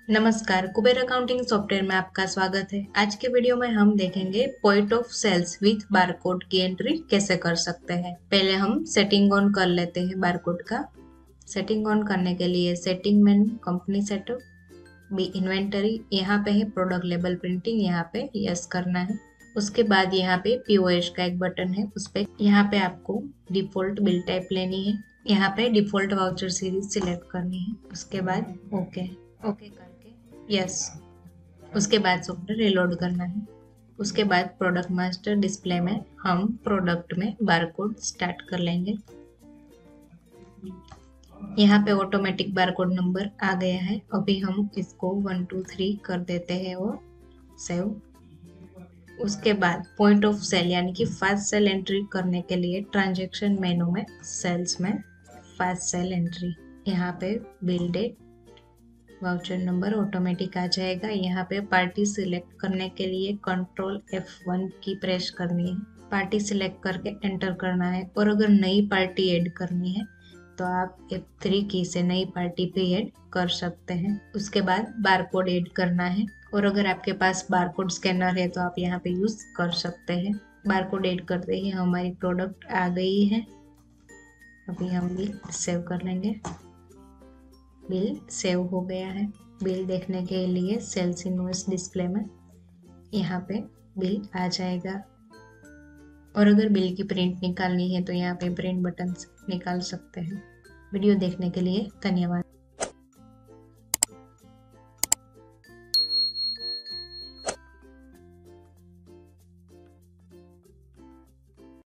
नमस्कार, Kuber accounting software में आपका स्वागत है। आज के वीडियो में हम देखेंगे point of sales with barcode की एंट्री कैसे कर सकते हैं। पहले हम सेटिंग ऑन कर लेते हैं बारकोड का। सेटिंग ऑन करने के लिए setting menu, company setup, B inventory, यहाँ पे है प्रोडक्ट लेबल प्रिंटिंग, यहाँ पे यस करना है। उसके बाद यहाँ पे पीओएस का एक बटन है, उस पे यहाँ पे आपको डिफॉल्ट बिल टाइप लेनी है। यहाँ पे डिफॉल्ट वाउचर सीरीज सिलेक्ट करनी है। उसके बाद ओके करके यस। उसके बाद सॉफ्टवेयर रिलोड करना है। उसके बाद प्रोडक्ट मास्टर डिस्प्ले में हम प्रोडक्ट में बारकोड स्टार्ट कर लेंगे। यहाँ पे ऑटोमेटिक बारकोड नंबर आ गया है। अभी हम इसको 1 2 3 कर देते हैं और सेव। उसके बाद पॉइंट ऑफ सेल यानी कि फास्ट सेल एंट्री करने के लिए ट्रांजैक्शन मेनू में सेल्स में फास्ट सेल एंट्री, यहाँ पे bill date, voucher number automatic आ जाएगा। यहाँ पे पार्टी सिलेक्ट करने के लिए कंट्रोल F1 की प्रेस करनी है। पार्टी सिलेक्ट करके एंटर करना है। और अगर नई पार्टी ऐड करनी है तो आप F3 की से नई पार्टी पे ऐड कर सकते हैं। उसके बाद बारकोड ऐड करना है, और अगर आपके पास बारकोड स्कैनर है तो आप यहाँ पे यूज कर सकते हैं। बारकोड ऐड करते ही हमारी प्रोडक्ट आ गई है। अभी हम बिल सेव कर लेंगे। बिल सेव हो गया है। बिल देखने के लिए सेल्स इनवॉइस डिस्प्ले में यहाँ पे बिल आ जाएगा। और अगर बिल की प्रिंट निकालनी है तो यहाँ पे प्रिंट बटन से निकाल सकते हैं। वीडियो देखने के लिए धन्यवाद।